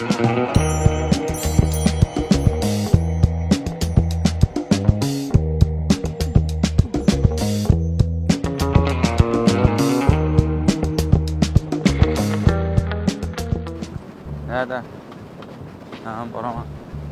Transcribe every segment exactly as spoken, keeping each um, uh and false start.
Nerede? Ha, boraman.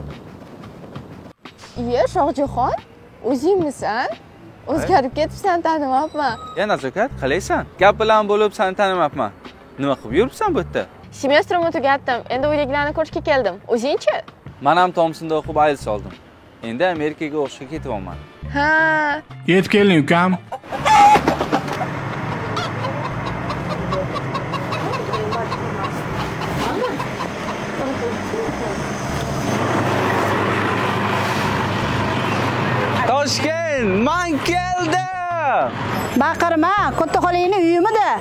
Iye, Shohjahon, o'zingmisan? O'zgarib ketibsan, tanimabman. Ya Nazokat, qalaysan? Gap bilan bo'lib seni tanimabman. Nima qilib yuribsan bu yerda? Semestrimni tugatdim. Endi uydagilarni ko'rishga keldim. O'zingchi? Men ham Thompsonda o'qib IELTS oldim. Endi Amerikaga o'qishga ketyapman. Ha. Yetib kelding, ukam. Toshkent, men keldim. Baqirma, katta xolangning uyimida.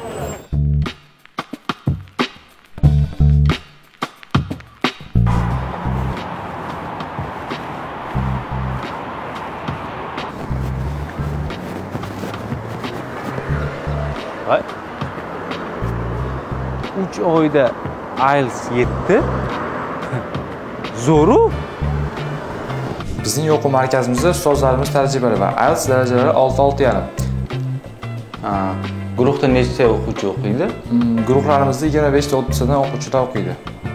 Voy. uch oyda IELTS yetdi. Zo'ru. Bizning o'quv markazimizda ustozlarimiz tajribali va IELTS darajalari olti olti yarim. Ha, guruhda nechta o'quvchi o'qiydi? Guruhlarimizda yigirma besh ta o'ttizdan o'quvchilar o'qiydi.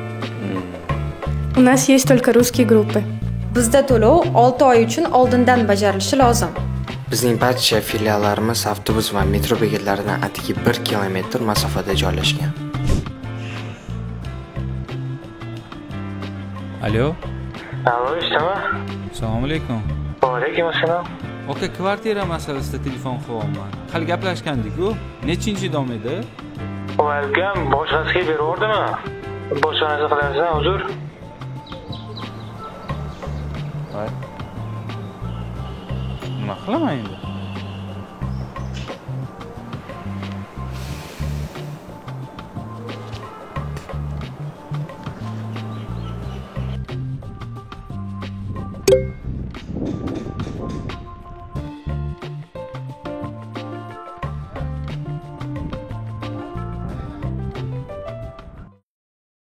У нас есть только русские группы. Bizda to'lov olti oy uchun oldindan bajarilishi lozim. Bizning barcha filiallarimiz avtobus va metro bekatlaridan atigi bir kilometr masofada joylashgan. Alo. Alo, eshitaman. Assalomu alaykum. Va alaykum assalom. Aka, kvartira masalasida telefon qilyapman. Hali gaplashgandik-ku. Nechinchi dom edi? O'lgan boshqasiga berordimi? Boshqa narsa qilarsan, uzr. Voy. Nima qilaman endi?